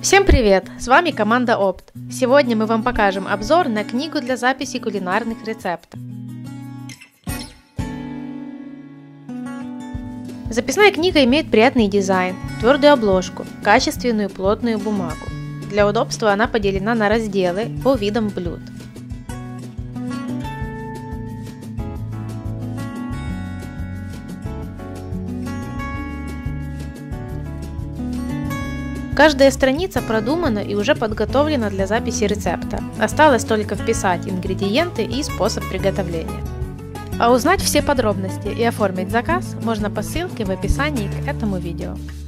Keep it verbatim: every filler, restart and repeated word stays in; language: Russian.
Всем привет! С вами команда Опт. Сегодня мы вам покажем обзор на книгу для записи кулинарных рецептов. Записная книга имеет приятный дизайн, твердую обложку, качественную плотную бумагу. Для удобства она поделена на разделы по видам блюд. Каждая страница продумана и уже подготовлена для записи рецепта. Осталось только вписать ингредиенты и способ приготовления. А узнать все подробности и оформить заказ можно по ссылке в описании к этому видео.